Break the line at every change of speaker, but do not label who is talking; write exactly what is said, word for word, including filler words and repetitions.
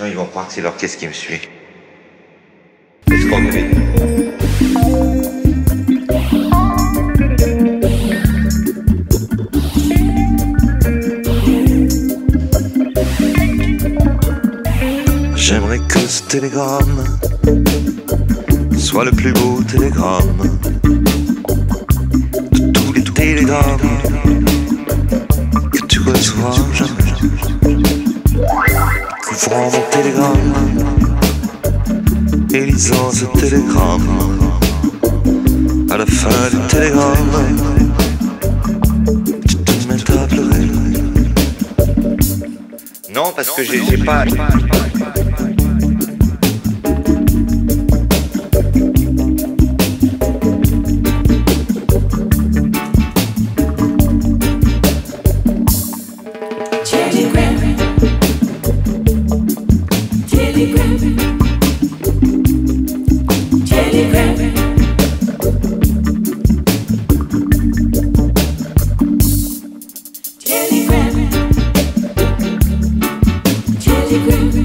gens ils vont croire que c'est l'orchestre qui me suit. Let's go, baby. J'aimerais que ce télégramme soit le plus beau télégramme de tous les télégrammes que tu reçois jamais. Couvrant mon télégramme et lisant ce télégramme, à la fin du télégramme, tu te mets à pleurer. Non, parce que j'ai pas...
Telegram, telegram.